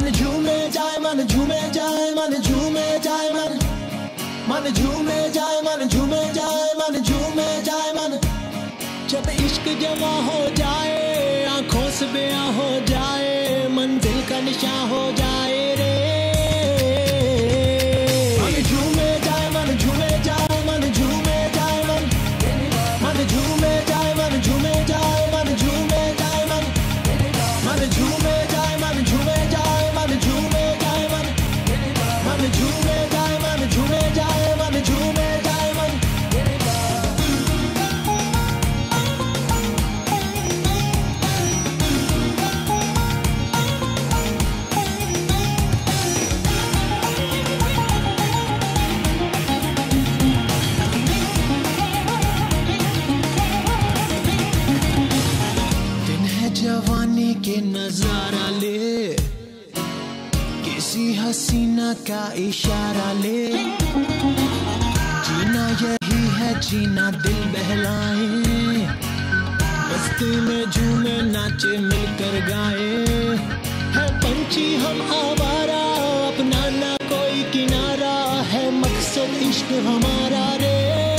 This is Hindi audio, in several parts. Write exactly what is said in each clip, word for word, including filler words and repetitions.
मन झूमे जाए मन झूमे जाए मन झूमे जाए मन मन झूमे जाए मन झूमे जाए मन झूमे जाए मन जब इश्क जमा हो जाए आंखों से बयां हो जाए मंजिल का निशान हो जाए रे मन झूमे जाए मन झूमे जाए मन झूमे जाए मन मन झूमे जाए मन झूमे जाए मन झूमे जाए मन मन झूमे जाए मन झूमे जाए मन झूमे जाए मन मन झूमे जाए मन झूमे जाए मन झूमे जाए मन जवानी के नजारा ले किसी हसीना का इशारा ले जीना यही है जीना दिल बहलाए बस्ती में झूमे नाचे मिलकर गाए है पंछी हम आवारा अपना ना कोई किनारा है मकसद इश्क हमारा रे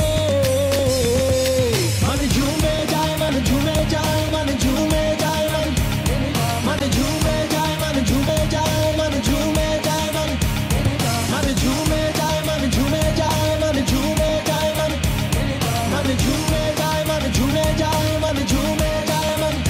मन झूमे जाए मन झूमे जाए मन झूमे मन झूमे जाए मन झूमे जाए मन झूमे जाए मन मन झूमे जाए मन झूमे जाए मन झूमे जाए मन मन झूमे जाए मन झूमे जाए मन झूमे जाए मन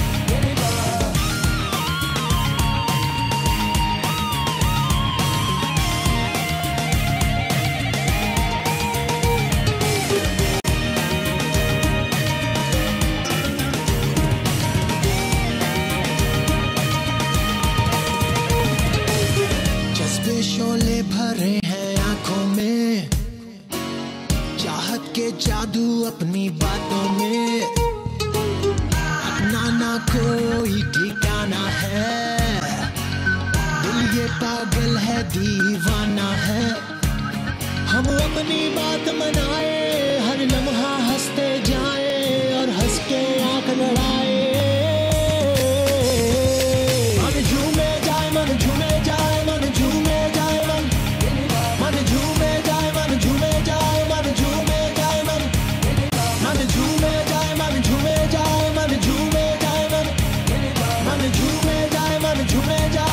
शोले भरे हैं आंखों में चाहत के जादू अपनी बातों में अपना ना कोई ठिकाना है दिल ये पागल है दीवाना है हम अपनी बात मनाए हर लम्हा हंसते जाए और हंस के आंख लड़ाए मन झूमे जाए मन झूमे जाए मन झूमे जाए मन मन झूमे जाए मन झूमे जाए मन झूमे जाए मन मन झूमे जाए मन झूमे जाए मन झूमे जाए मन मन झूमे जाए मन झूमे जाए